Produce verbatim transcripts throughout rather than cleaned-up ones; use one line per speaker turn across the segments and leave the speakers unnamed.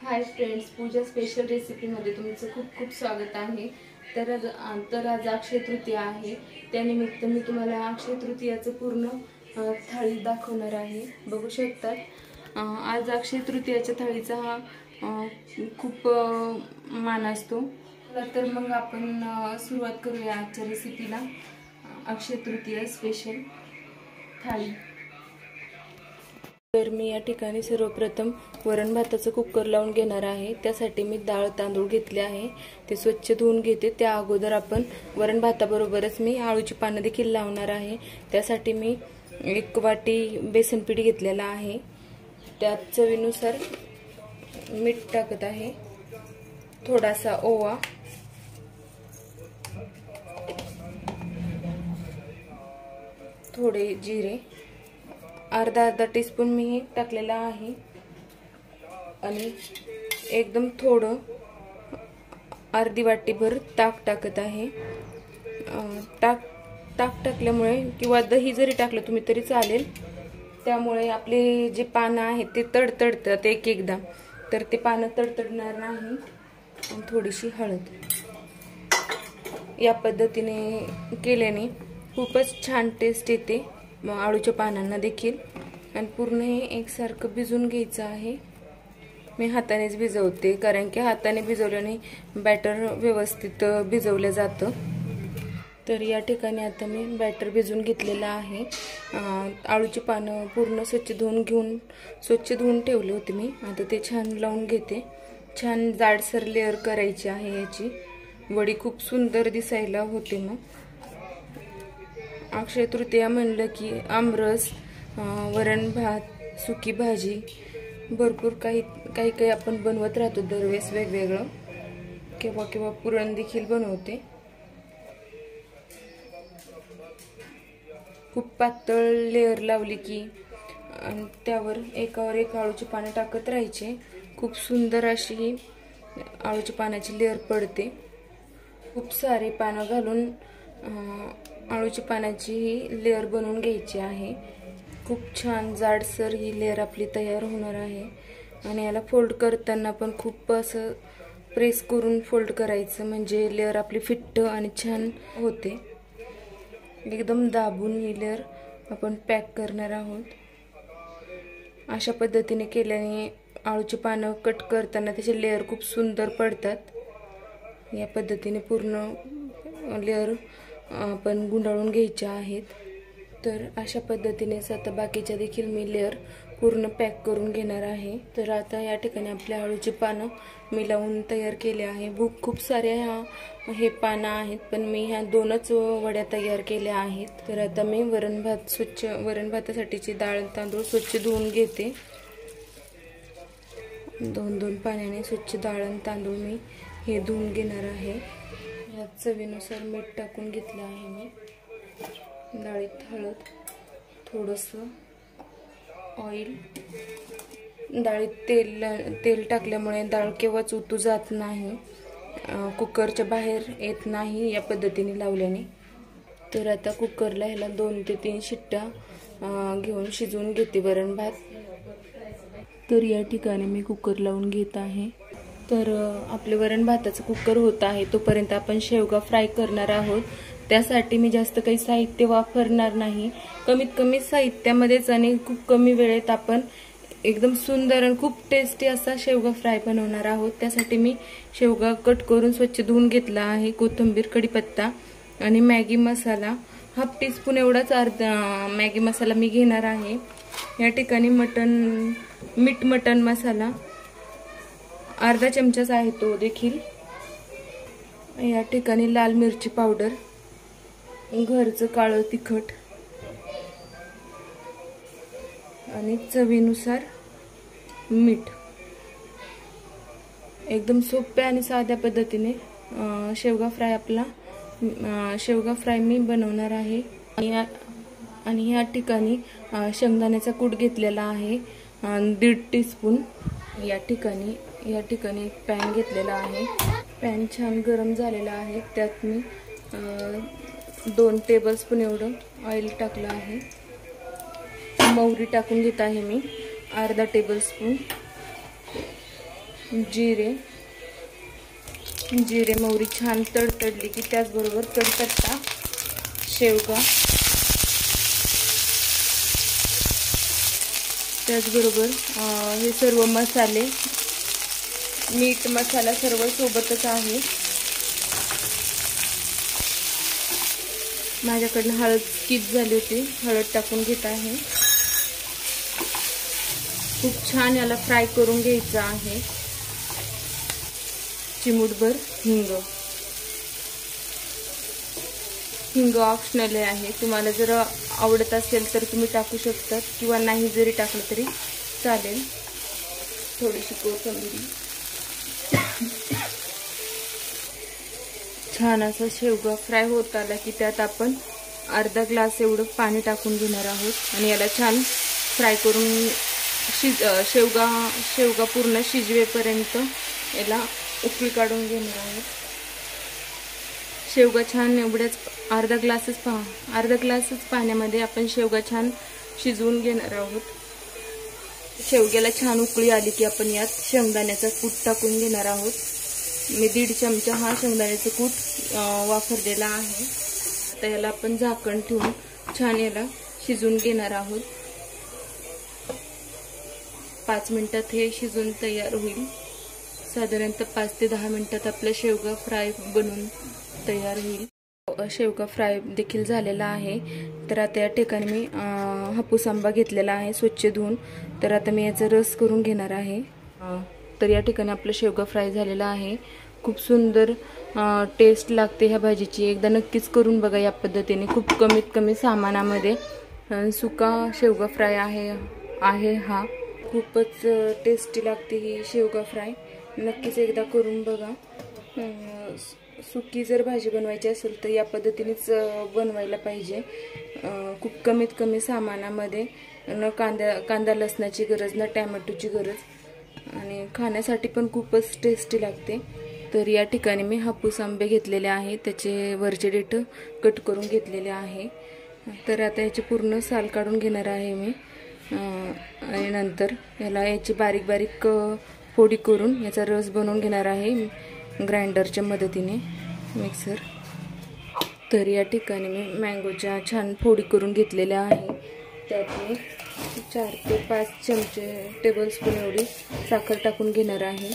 Hi friends, पूजा special रेसिपीमध्ये तुमचं खूप खूप स्वागत आहे। तर आज तर आज अक्षय तृतीया आहे। त्यानिमित्त मी तुम्हाला अक्षय तृतीयाचं पूर्ण थाळी दाखवणार आहे। बघू शकतात आज अक्षय तृतीयाच्या थाळीचा हा खूप मान असतो। तर मग आपण सुरुवात करूया आजच्या रेसिपीला। अक्षय तृतीया स्पेशल थाळी। तर मी या ठिकाणी सर्वप्रथम वरण भाताचं कुकर लावून घेणार आहे। त्यासाठी मी डाळ तांदूळ घेतले आहे, ते स्वच्छ धुवून घेते। त्या अगोदर आपण वरण भाताबरोबरच मी आळूची पानं देखील लावणार आहे। त्यासाठी मी एक वाटी बेसन पीठ घेतलेला आहे, त्यात चवीनुसार मीठ टाकत आहे, थोडासा ओवा, थोडे जिरे, अर्धा अर्धा टीस्पून मी टाकलेला आहे आणि एकदम थोडं अर्धी वाटीभर ताक टाकत आहे। ताक ताक टाकल्यामुळे किंवा दही जरी टाकलं तुम्ही तरी चालेल, त्यामुळे आपले जे पानं आहेत ते तडतडतात एक एकदा, तर ते पानं तडतडणार नाही। आणि थोडीशी हळद, या पद्धतीने केल्याने खूपच छान टेस्ट येते आळूच्या पानांना देखील। आणि पूर्ण हे एकसारखं भिजवून घ्यायचं आहे। मी हातानेच भिजवते, कारण की हाताने भिजवल्याने बॅटर व्यवस्थित भिजवलं जातं। तर या ठिकाणी आता मी बॅटर भिजवून घेतलेलं आहे। आळूची पानं पूर्ण स्वच्छ धुवून घेऊन स्वच्छ धुवून ठेवले होते मी। आता ते छान लावून घेते। छान जाडसर लेअर करायची आहे याची। वडी खूप सुंदर दिसायला होते। मग अक्षय तृतीया म्हणलं की आमरस, वरण भात, सुकी भाजी, भरपूर काही काही काही आपण बनवत राहतो दरवेळेस वेगवेगळं। केव्हा केव्हा पुरण देखील बनवते। खूप पातळ लेअर लावली की त्यावर एकावर एक आळूची पानं टाकत राहायचे। खूप सुंदर अशी ही आळूची पानाची लेअर पडते। खूप सारे पानं घालून आळूची पानाची ही लेअर बनवून घ्यायची आहे। खूप छान जाडसर ही लेअर आपली तयार होणार आहे। आणि याला फोल्ड करताना पण खूप असं प्रेस करून फोल्ड करायचं, म्हणजे लेअर आपली फिट्ट आणि छान होते। एकदम दाबून ही लेअर आपण पॅक करणार आहोत। अशा पद्धतीने केल्याने आळूची पानं कट करताना त्याचे लेअर खूप सुंदर पडतात। या पद्धतीने पूर्ण लेअर आपण गुंडाळून घ्यायचे आहेत। तर अशा पद्धतीनेच आता बाकीच्या देखील मी लेअर पूर्ण पॅक करून घेणार आहे। तर आता या ठिकाणी आपल्या आळूची पानं मी लावून तयार केले आहे। खूप खूप सारे ह्या हे पानं आहेत, पण मी ह्या दोनच वड्या तयार केल्या आहेत। तर आता मी वरण भात स्वच्छ वरण भातासाठीची डाळ तांदूळ स्वच्छ धुवून घेते। दोन दोन पाण्याने स्वच्छ डाळ आणि तांदूळ मी हे धुवून घेणार आहे। यात चवीनुसार मीठ टाकून घेतलं आहे मी। डाळीत हळद, थोडंसं ऑइल, डाळीत तेल तेल टाकल्यामुळे डाळ केव्हाच उतू जात नाही, कुकरच्या बाहेर येत नाही या पद्धतीने लावल्याने। तर आता कुकरला ह्याला दोन ते तीन शिट्ट्या घेऊन शिजवून घेते वरण भात। तर या ठिकाणी मी कुकर लावून घेत आहे। तर आपले वरण भाताचं कुकर होत आहे तोपर्यंत आपण शेवगा फ्राय करणार आहोत। त्यासाठी मी जास्त काही साहित्य वापरणार नाही, कमीत कमी साहित्यामध्येच आणि खूप कमी वेळेत आपण एकदम सुंदर आणि खूप टेस्टी असा शेवगा फ्राय बनवणार आहोत। त्यासाठी मी शेवगा कट करून स्वच्छ धुवून घेतला आहे। कोथिंबीर, कढीपत्ता आणि मॅगी मसाला, हाफ टीस्पून एवढाच अर्धा मॅगी मसाला मी घेणार आहे। या ठिकाणी मटन मीठ मटन मसाला अर्धा चमचाच आहे तो देखील। या ठिकाणी लाल मिरची पावडर, घरचं काळं तिखट आणि चवीनुसार मीठ। एकदम सोप्या आणि साध्या पद्धतीने शेवगा फ्राय आपला शेवगा फ्राय मी बनवणार आहे। आणि या ठिकाणी शेंगदाण्याचा कूट घेतलेला आहे दीड टीस्पून। या ठिकाणी या ठिकाणी एक पॅन घेतलेला आहे। पॅन छान गरम झालेला आहे, त्यात मी दोन टेबलस्पून एवढं ऑइल टाकलं आहे। मोहरी टाकून घेत आहे मी अर्धा टेबलस्पून। जिरे जिरे मोहरी छान तडतडली की त्याचबरोबर कडपत्ता, शेवगा, त्याचबरोबर हे सर्व मसाले, मीठ मसाला सर्व सोबतच आहे. माझ्याकडनं हळद स्किप झाली होती, हळद टाकून घेत आहे. खूप छान याला फ्राय करून घ्यायचं आहे. चिमूटभर हिंग, हिंग ऑप्शनल आहे, तुम्हाला जर आवडत असेल तर तुम्ही टाकू शकता किंवा नाही जरी टाकलं तरी चालेल. थोडीशी कोथिंबीर. छान असा शेवगा फ्राय होत आला की त्यात आपण अर्धा ग्लास एवढं पाणी टाकून घेणार आहोत आणि याला छान फ्राय करून शिज शेवगा शेवगा पूर्ण शिजवेपर्यंत याला उकळी काढून घेणार आहोत. शेवगा छान एवढ्याच अर्धा ग्लासच पहा अर्धा ग्लासच पाण्यामध्ये आपण शेवगा छान शिजवून घेणार आहोत. शेवग्याला छान उकळी आली की आपण यात शेंगदाण्याचा कूट टाकून घेणार आहोत. मी दीड चमचा हा शेंगदाण्याचा कूट वापरलेला आहे. आता याला आपण झाकण ठेवून छान याला शिजवून घेणार आहोत. पाच मिनिटात हे शिजून तयार होईल. साधारणतः पाच ते दहा मिनिटात आपला शेवगा फ्राय बनून तयार होईल. शेवगा फ्राय देखील झालेला आहे. तर आता या ठिकाणी मी हापूस आंबा घेतलेला आहे स्वच्छ धुवून. तर आता मी याचा रस करून घेणार आहे. तर या ठिकाणी आपलं शेवगा फ्राय झालेला आहे. खूप सुंदर टेस्ट लागते ह्या भाजीची. एकदा नक्कीच करून बघा या पद्धतीने. खूप कमीत कमी सामानामध्ये सुका शेवगा फ्राय आहे आहे हा. खूपच टेस्टी लागते ही शेवगा फ्राय. नक्कीच एकदा करून बघा. सुकी जर भाजी बनवायची असेल तर या पद्धतीनेच बनवायला पाहिजे. खूप कमीत कमी सामानामध्ये, न कांदा कांदा लसणाची गरज, न टॅमॅटोची गरज, आणि खाण्यासाठी पण खूपच टेस्टी लागते. तर या ठिकाणी मी हापूस आंबे घेतलेले आहे, त्याचे वरचे देठ कट करून घेतलेले आहे. तर आता याची पूर्ण साल काढून घेणार आहे मी. आणि नंतर याला याची बारीक बारीक फोडी करून याचा रस बनवून घेणार आहे ग्राइंडरच्या मदतीने, मिक्सर. तर या ठिकाणी मी मँगोच्या छान फोडी करून घेतलेल्या आहे. त्यात मी चार ते पाच चमचे टेबलस्पून एवढी साखर टाकून घेणार आहे,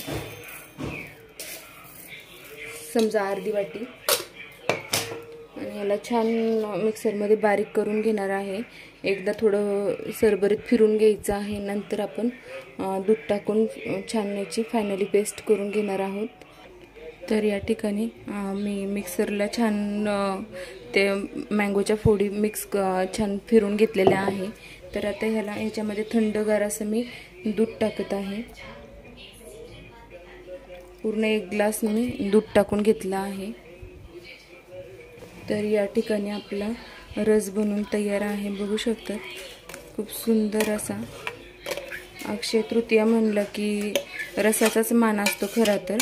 समजा अर्धी वाटी. आणि याला छान मिक्सरमध्ये बारीक करून घेणार आहे. एकदा थोडं सरभरीत फिरून घ्यायचं आहे. नंतर आपण दूध टाकून छान याची फायनली पेस्ट करून घेणार आहोत. तर या ठिकाणी मी मिक्सरला छान ते मँगोच्या फोडी मिक्स छान फिरून घेतलेल्या आहे. तर आता ह्याला ह्याच्यामध्ये थंडगार असं मी दूध टाकत आहे. पूर्ण एक ग्लास मी दूध टाकून घेतला आहे. तर या ठिकाणी आपला रस बनवून तयार आहे, बघू शकतात. खूप सुंदर असा. अक्षय तृतीया म्हणलं की रसाचाच मान असतो खरा तर.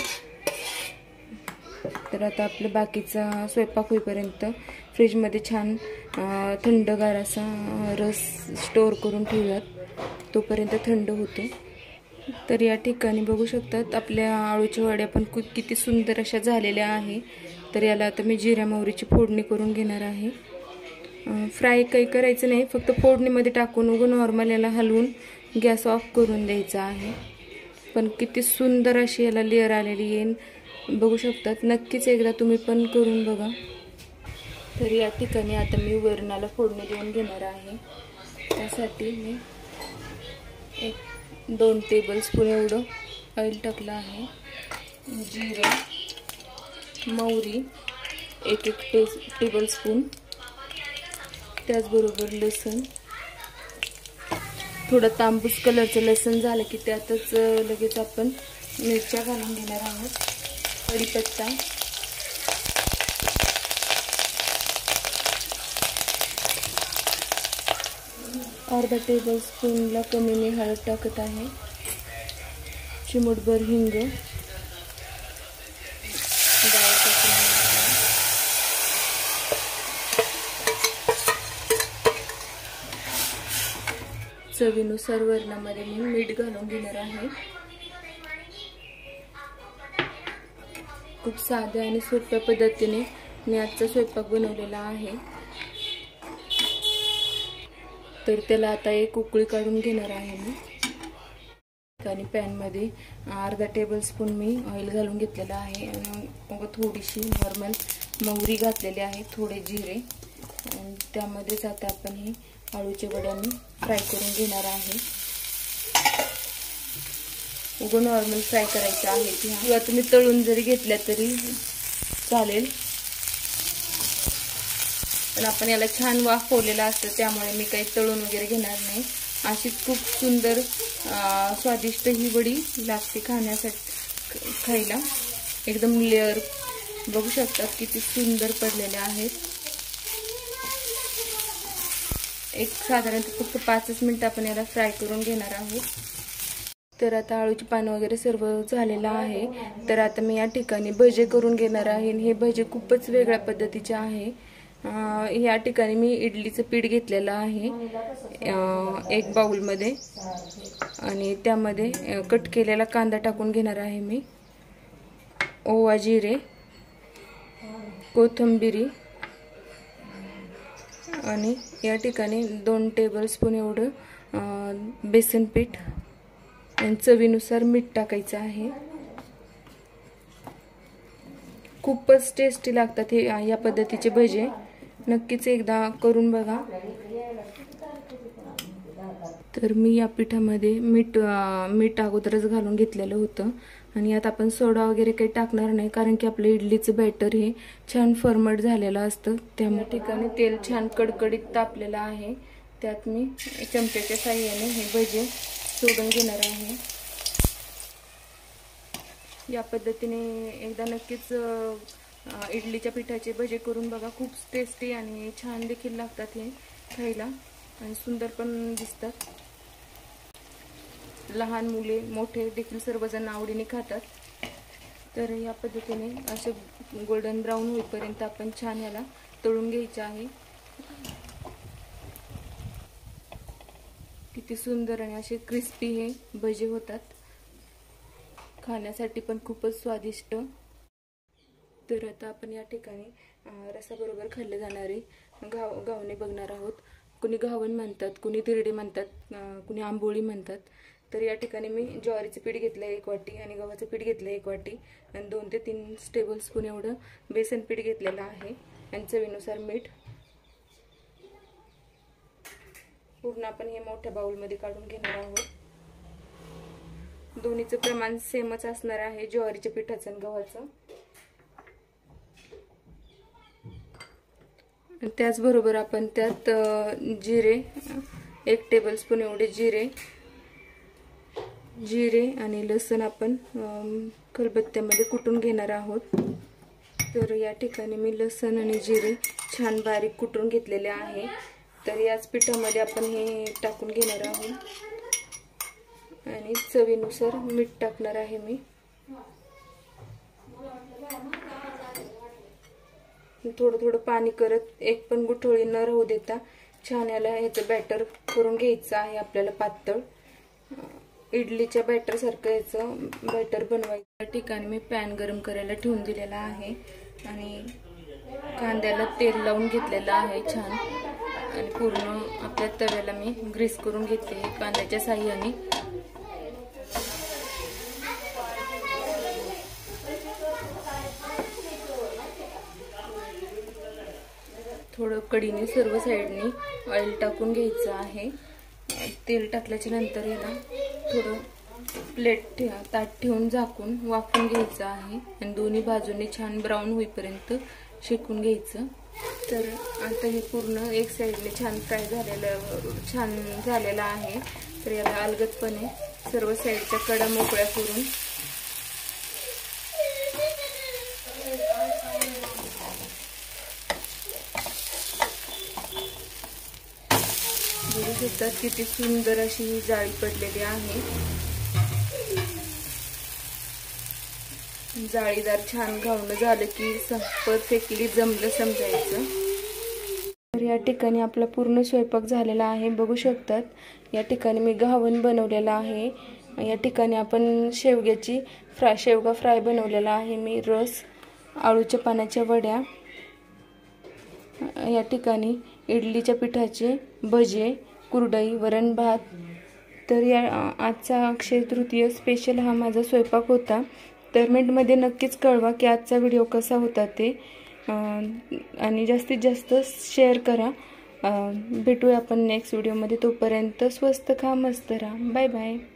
तर आता आपलं बाकीचा स्वयंपाक होईपर्यंत फ्रीजमध्ये छान थंडगार असा रस स्टोअर करून ठेवूयात, तोपर्यंत थंड होतो. तर या ठिकाणी बघू शकतात आपल्या आळूच्या वड्या पण किती सुंदर अशा झालेल्या आहे. तर याला आता मी जिऱ्या मोहरीची फोडणी करून घेणार आहे. फ्राय काही करायचं नाही, फक्त फोडणीमध्ये टाकून उगं नॉर्मल याला हलवून गॅस ऑफ करून द्यायचा आहे. पण किती सुंदर अशी याला लेअर आलेली येईल, बघू शकतात. नक्कीच एकदा तुम्ही पण करून बघा. तर या ठिकाणी आता मी वरणाला फोडणी देऊन घेणार आहे. त्यासाठी मी एक दोन टेबलस्पून एवढं ऑइल टाकलं आहे. जिरे, मोहरी एक एक टे टेबलस्पून, त्याचबरोबर लसूण. थोडं तांबूस कलरचं लसूण झालं की त्यातच लगेच आपण मिरच्या घालून घेणार आहोत. कढीपत्ता, अर्धा टेबलस्पूनला कमी मी हळद टाकत आहे. चिमूटभर हिंग, डाळ टाकून चवीनुसार वरणामध्ये मी मीठ घालून घेणार आहे. खूप साध्या आणि सोप्या पद्धतीने मी आजचा स्वयंपाक बनवलेला आहे। तर त्याला आता एक उकळी काढून घेणार आहे मी। आणि पॅन मध्ये अर्धा टेबलस्पून मी ऑइल घालून घेतलेला आहे आणि मग थोडीशी नॉर्मल मोहरी घातलेली आहे, थोडे जिरे आणि त्यामध्येच आता आपण हे आळूचे वडे मी फ्राय करून घेणार आहे। उगो नॉर्मल फ्राय करायचे आहे किंवा तुम्ही तळून जरी घेतल्या तरी चालेल, पण आपण याला छान वाफवलेला असतं त्यामुळे मी काही तळून वगैरे घेणार नाही। अशीच खूप सुंदर स्वादिष्ट ही वडी लागते खाण्यासाठी, खायला एकदम लेअर बघू शकता किती सुंदर पडलेले आहेत। एक साधारणतः फक्त पाचच मिनिट आपण याला फ्राय करून घेणार आहोत। तर आता आळूची पानं वगैरे सर्व झालेला आहे। तर आता मी या ठिकाणी भजे करून घेणार आहे। हे भजे खूपच वेगळ्या पद्धतीचे आहे। या ठिकाणी मी इडलीचं पीठ घेतलेलं आहे एक बाउल मध्ये आणि त्यामध्ये कट केलेला कांदा टाकून घेणार आहे मी, ओवा, जिरे, कोथिंबीर आणि या ठिकाणी दोन टेबलस्पून एवढं बेसन पीठ आणि चवीनुसार मीठ टाकायचं आहे। खूपच टेस्टी लागतात हे या पद्धतीचे भजे, नक्कीच एकदा करून बघा। तर मी या पिठामध्ये मीठ मीठ अगोदरच घालून घेतलेलं होतं आणि यात आपण सोडा वगैरे काही टाकणार नाही, कारण की आपलं इडलीचं बॅटर हे छान फर्मट झालेलं असतं। त्या ठिकाणी तेल छान कडकडीत तापलेलं आहे, त्यात मी चमच्याच्या साहाय्याने हे भजे सोडून घेणार आहे। या पद्धतीने एकदा नक्कीच इडलीच्या पिठाचे भजे करून बघा, खूप टेस्टी आणि छान देखील लागतात हे खायला आणि सुंदर पण दिसतात। लहान मुले मोठे देखील सर्वजण आवडीने खातात। तर या पद्धतीने असे गोल्डन ब्राउन होईपर्यंत आपण छान याला तळून घ्यायचे आहे। किती सुंदर आणि असे क्रिस्पी हे भजे होतात, खाण्यासाठी पण खूपच स्वादिष्ट। तर आता आपण या ठिकाणी रसाबरोबर खाल्ले जाणारे गाव गावणे बघणार आहोत। कुणी घावण म्हणतात, कुणी धिरडे म्हणतात, कुणी आंबोळी म्हणतात। तर या ठिकाणी मी ज्वारीचे पीठ घेतलं एक वाटी आणि गव्हाचं पीठ घेतलं एक वाटी आणि दोन ते तीन टेबलस्पून एवढं बेसन पीठ घेतलेलं आहे आणि चवीनुसार मीठ। पूर्ण आपण हे मोठ्या बाउल मध्ये काढून घेणार आहोत। दोन्हीचं प्रमाण सेमच असणार आहे, ज्वारीच्या पिठाचं आणि गव्हाचं। त्याचबरोबर आपण त्यात जिरे एक टेबलस्पून एवढे जिरे जिरे आणि लसूण आपण खलबत्त्यामध्ये कुटून घेणार आहोत। तर या ठिकाणी मी लसूण आणि जिरे छान बारीक कुटून घेतलेले आहे। तर याच पिठामध्ये आपण हे टाकून घेणार आहोत आणि चवीनुसार मीठ टाकणार आहे मी। थोडं थोडं पाणी करत एक पण गुठळी न राहू देता छान याला ह्याचं बॅटर करून घ्यायचं आहे आपल्याला पातळ। इडलीच्या बॅटर सारखं याचं बॅटर बनवायचं। त्या ठिकाणी मी पॅन गरम करायला ठेवून दिलेला आहे आणि कांद्याला तेल लावून घेतलेलं आहे छान आणि पूर्ण आपल्या तव्याला मी ग्रीस करून घेते कांद्याच्या साहाय्याने। थोडं कढीने सर्व साइडनी ऑइल टाकून घ्यायचं आहे। तेल टाकल्याच्या नंतर याला थोडं प्लेट ठेवा ताट ठेवून झाकून वाफवून घ्यायचं आहे आणि दोन्ही बाजूने छान ब्राऊन होईपर्यंत शेकून घ्यायचं। तर आता हे पूर्ण एक साइडने छान फ्राय झालेलं छान झालेलं आहे। तर याला अलगदपणे सर्व साइडच्या कडा मोकळ्या करून बघू शकता किती सुंदर अशी ही जाळी पडलेली आहे। जाळीदार छान घावणं झालं की परफेक्टली जमलं समजायचं। तर या ठिकाणी आपला पूर्ण स्वयंपाक झालेला आहे, बघू शकतात। या ठिकाणी मी घावण बनवलेला आहे। या ठिकाणी आपण शेवग्याची फ्राय शेवगा फ्राय बनवलेला आहे मी, रस आळूच्या पानाच्या वड्या, या ठिकाणी इडलीच्या पिठाचे भजे, कुरडई, वरण भात. तर या आजचा अक्षय तृतीय स्पेशल हा माझा स्वयंपाक होता. तर कमेंटमध्ये नक्कीच कळवा की आजचा व्हिडिओ कसा होता ते, आणि जास्तीत जास्त शेअर करा. भेटूया आपण नेक्स्ट व्हिडिओमध्ये. तोपर्यंत स्वस्त खा, मस्त राहा. Bye bye.